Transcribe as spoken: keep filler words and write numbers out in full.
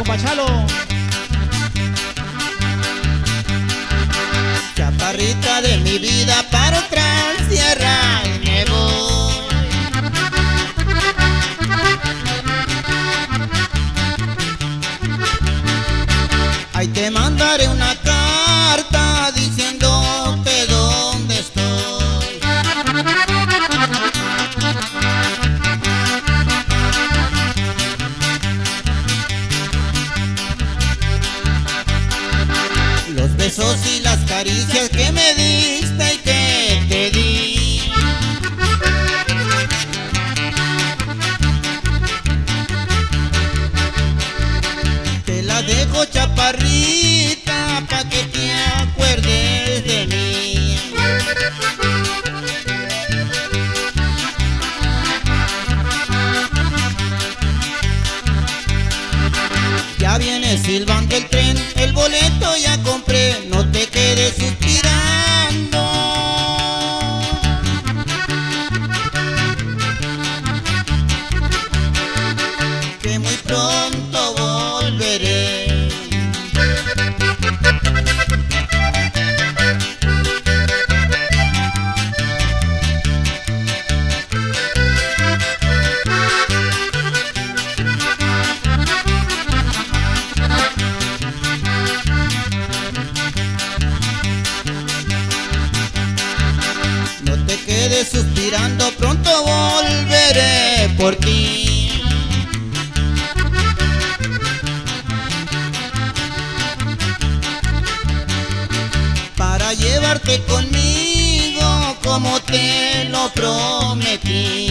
Pachalo. Chaparrita de mi vida, para otra sierra y me voy. Ahí te mandaré una carta diciendo que dónde estoy. Los besos y las caricias que me diste y que te di, te la dejo, chaparrita, pa' que te acuerdes de mí. Ya viene silbando el tren, el boleto ya compré, no te quedes suspirando. Que muy pronto volveré. No te quedes suspirando, pronto volveré por ti. Para llevarte conmigo como te lo prometí.